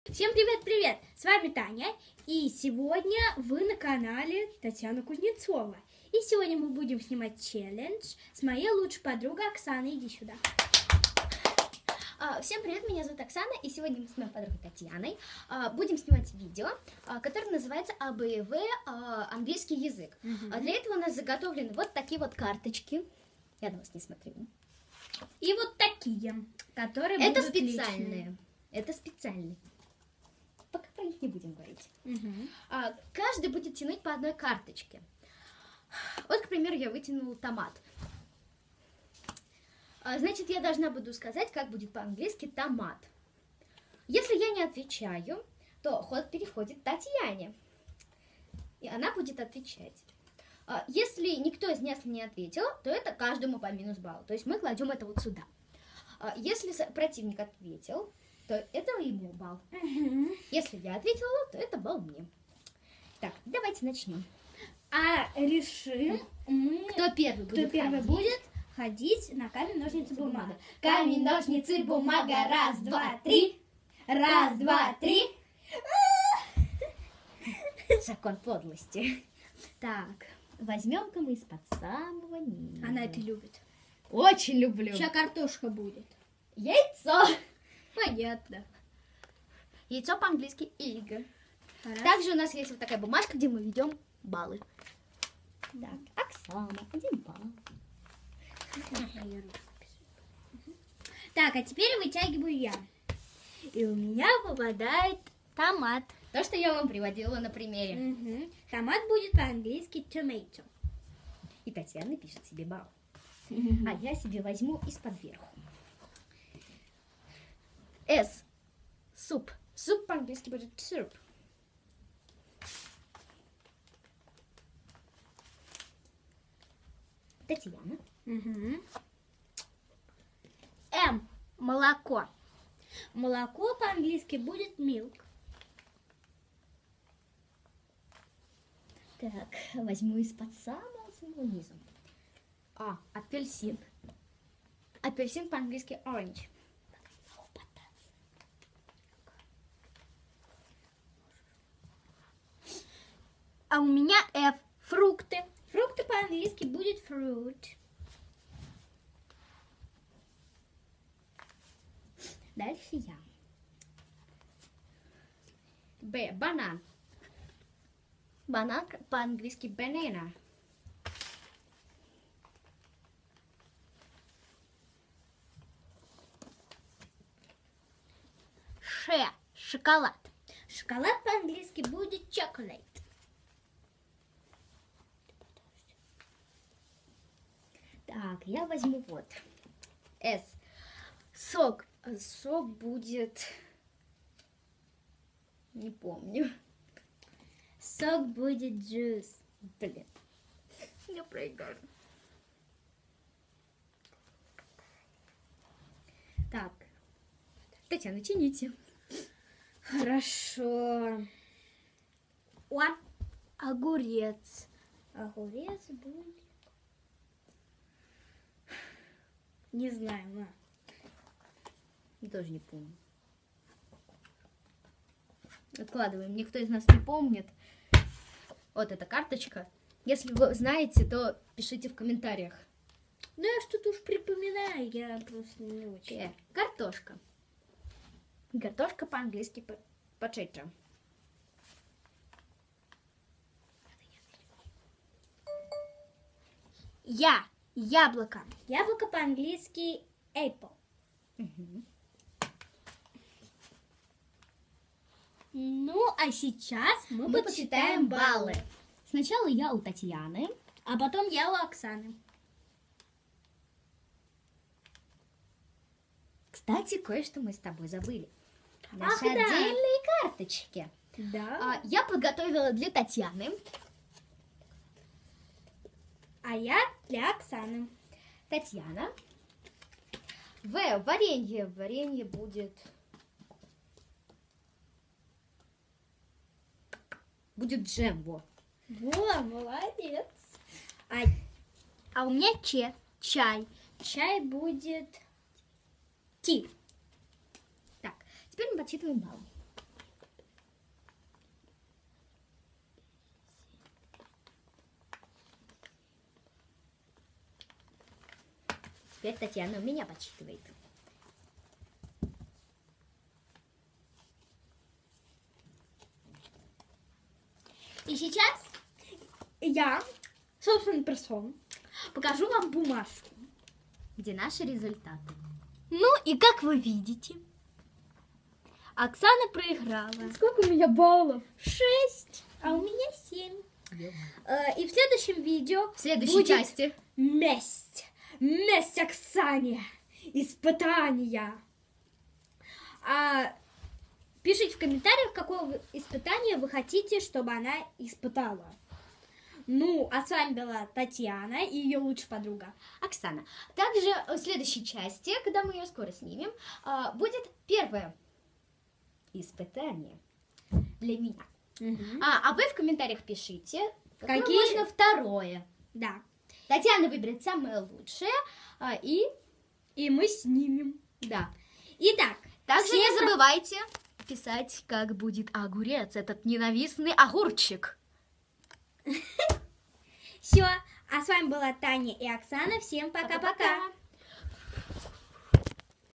Всем привет-привет! С вами Таня, и сегодня вы на канале Татьяна Кузнецова. И сегодня мы будем снимать челлендж с моей лучшей подругой Оксаной. Иди сюда. Всем привет, меня зовут Оксана, и сегодня мы с моей подругой Татьяной будем снимать видео, которое называется АБВ английский язык. Для этого у нас заготовлены вот такие вот карточки. Я на вас не смотрю. И вот такие, которые это будут специальные. личные. Это специальные. Пока про них не будем говорить. Угу. Каждый будет тянуть по одной карточке. Вот, к примеру, я вытянула томат. Значит, я должна буду сказать, как будет по-английски томат. Если я не отвечаю, то ход переходит Татьяне. И она будет отвечать. Если никто из нас не ответил, то это каждому по минус баллу. То есть мы кладем это вот сюда. Если противник ответил, то это ему балл. Если я ответила, то это балл мне. Так, давайте начнем. Решим мы, Кто первый будет ходить на камень, ножницы, бумага. Камень, ножницы, бумага. Раз, два, три. Раз, два, три. Закон подлости. Так, возьмем-ка мы из-под самого низа. Она это любит. Очень люблю. Сейчас картошка будет. Яйцо. Понятно. Яйцо по-английски egg. Хорошо. Также у нас есть вот такая бумажка, где мы ведем баллы. Так, Оксана, 1 балл. Так, а теперь вытягиваю я. И у меня попадает томат. То, что я вам приводила на примере. Угу. Томат будет по-английски tomato. И Татьяна пишет себе балл. А я себе возьму из-под верху. С. Суп. Суп по-английски будет soup. Татьяна. Угу. М. Молоко. Молоко по-английски будет milk. Так, возьму из-под самого низа. Апельсин. Апельсин по-английски orange. А у меня F. Фрукты. Фрукты по-английски будет fruit. Дальше я. Б. Банан. Банан по-английски banana. Ш. Шоколад. Шоколад по-английски будет chocolate. Так, я возьму вот. С. Сок. Сок будет... Не помню. Сок будет juice. Блин. Я проиграла. Так. Татьяна, тяните. Хорошо. Огурец. Огурец будет... Не знаю, на. Я тоже не помню. Откладываем. Никто из нас не помнит. Вот эта карточка. Если вы знаете, то пишите в комментариях. Ну, я что-то уж припоминаю, я просто не очень. Картошка. Картошка по-английски potato. Яблоко. Яблоко по-английски apple. Угу. Ну, а сейчас мы Мы подсчитаем баллы. Сначала я у Татьяны. А потом я у Оксаны. Кстати, кое-что мы с тобой забыли. Ах, Наши да. отдельные карточки. Да. Я подготовила для Татьяны. А я для Оксаны. Татьяна. Варенье. Варенье будет... Будет джем, во. Во, молодец. А у меня чай. Чай будет ти. Так, теперь мы подсчитываем баллы. теперь Татьяна у меня подсчитывает. И сейчас я, собственно, покажу вам бумажку. Где наши результаты? Ну и как вы видите, Оксана проиграла. Сколько у меня баллов? 6, а у меня 7. И в следующем видео В следующей будет части. месть. Месть Оксане. Испытания. Пишите в комментариях, какое испытание вы хотите, чтобы она испытала. Ну, а с вами была Татьяна и ее лучшая подруга Оксана. Также в следующей части, когда мы ее скоро снимем, будет первое испытание для меня. А вы в комментариях пишите, какие можно второе. Да. Татьяна выберет самое лучшее, и мы снимем. да. Итак, Также не забывайте писать, как будет огурец, этот ненавистный огурчик. Все. А с вами была Таня и Оксана. Всем пока-пока.